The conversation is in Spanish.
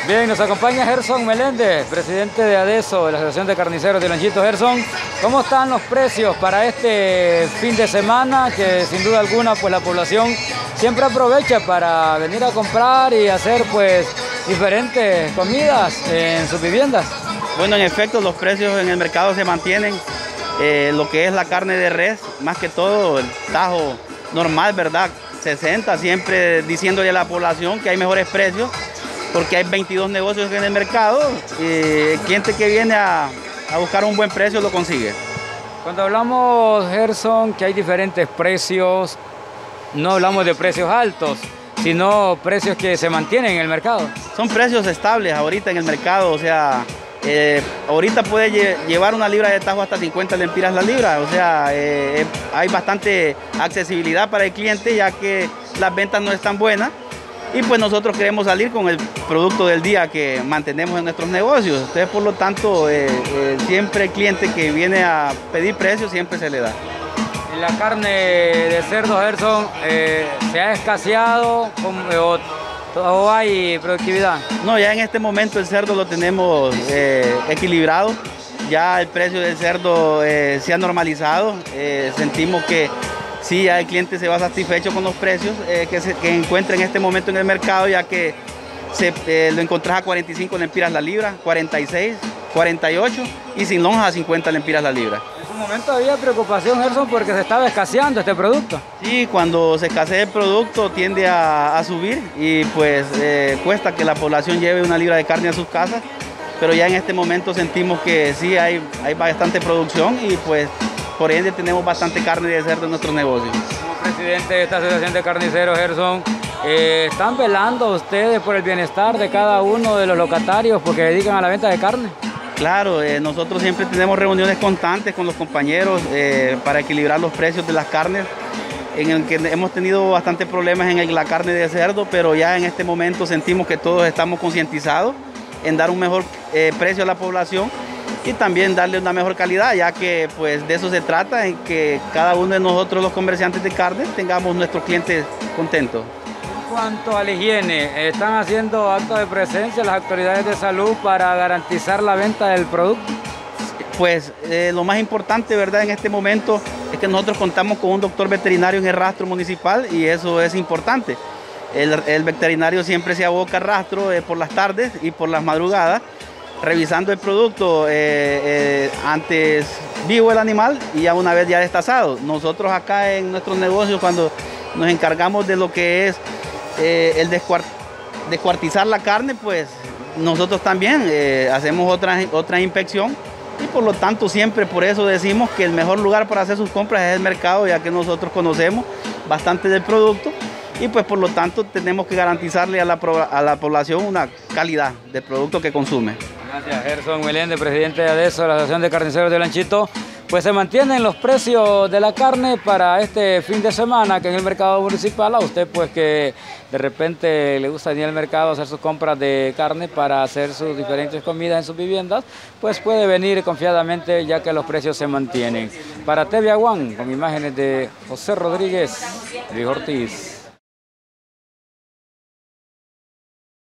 Bien, nos acompaña Gerson Meléndez, presidente de ADESO, de la Asociación de Carniceros de Olanchito. Gerson, ¿cómo están los precios para este fin de semana? Que sin duda alguna pues la población siempre aprovecha para venir a comprar y hacer pues diferentes comidas en sus viviendas. Bueno, en efecto los precios en el mercado se mantienen. Lo que es la carne de res, más que todo el tajo normal, ¿verdad? 60, siempre diciéndole a la población que hay mejores precios, porque hay 22 negocios en el mercado y el cliente que viene a buscar un buen precio lo consigue. Cuando hablamos, Gerson, que hay diferentes precios, no hablamos de precios altos, sino precios que se mantienen en el mercado. Son precios estables ahorita en el mercado, o sea, ahorita puede llevar una libra de tajo hasta 50 lempiras la libra, o sea, hay bastante accesibilidad para el cliente ya que las ventas no están buenas. Y pues nosotros queremos salir con el producto del día que mantenemos en nuestros negocios. Entonces, por lo tanto, siempre el cliente que viene a pedir precios siempre se le da. En la carne de cerdo, Gerson, ¿se ha escaseado o hay productividad? No, ya en este momento el cerdo lo tenemos equilibrado. Ya el precio del cerdo se ha normalizado. Sentimos que sí, ya el cliente se va satisfecho con los precios que encuentra en este momento en el mercado, ya que lo encontrás a 45 lempiras la libra, 46, 48 y sin lonja a 50 lempiras la libra. En su momento había preocupación, Gerson, porque se estaba escaseando este producto. Sí, cuando se escasea el producto tiende a subir y pues cuesta que la población lleve una libra de carne a sus casas, pero ya en este momento sentimos que sí hay bastante producción y pues por ende tenemos bastante carne de cerdo en nuestros negocios. Como presidente de esta asociación de carniceros, Gerson, ¿están velando ustedes por el bienestar de cada uno de los locatarios porque dedican a la venta de carne? Claro, nosotros siempre tenemos reuniones constantes con los compañeros para equilibrar los precios de las carnes, en el que hemos tenido bastantes problemas en la carne de cerdo, pero ya en este momento sentimos que todos estamos concientizados en dar un mejor precio a la población y también darle una mejor calidad, ya que pues de eso se trata, en que cada uno de nosotros los comerciantes de carne tengamos nuestros clientes contentos. En cuanto a la higiene, ¿están haciendo actos de presencia las autoridades de salud para garantizar la venta del producto? Pues lo más importante, ¿verdad?, en este momento es que nosotros contamos con un doctor veterinario en el rastro municipal y eso es importante. El veterinario siempre se aboca al rastro por las tardes y por las madrugadas, revisando el producto antes vivo el animal y ya una vez ya destazado. Nosotros acá en nuestros negocios, cuando nos encargamos de lo que es el descuartizar la carne, pues nosotros también hacemos otra inspección y por lo tanto siempre por eso decimos que el mejor lugar para hacer sus compras es el mercado, ya que nosotros conocemos bastante del producto y pues por lo tanto tenemos que garantizarle a la población una calidad de producto que consume. Gracias, Gerson Meléndez, presidente de ADESO, de la Asociación de Carniceros de Olanchito. Pues se mantienen los precios de la carne para este fin de semana que en el mercado municipal. A usted pues que de repente le gusta ir al mercado a hacer sus compras de carne para hacer sus diferentes comidas en sus viviendas, pues puede venir confiadamente ya que los precios se mantienen. Para TV One, con imágenes de José Rodríguez, Luis Ortiz.